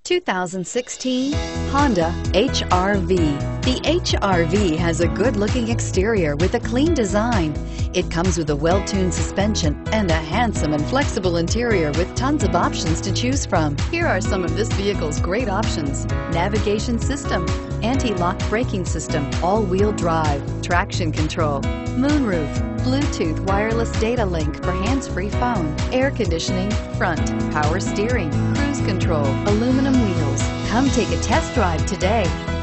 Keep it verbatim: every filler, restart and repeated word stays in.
two thousand sixteen Honda H R V. The H R V has a good-looking exterior with a clean design. It comes with a well-tuned suspension and a handsome and flexible interior with tons of options to choose from. Here are some of this vehicle's great options: navigation system, anti-lock braking system, all-wheel drive, traction control, moonroof, Bluetooth wireless data link for hands-free phone, air conditioning, front, power steering, cruise control, aluminum wheels. Come take a test drive today.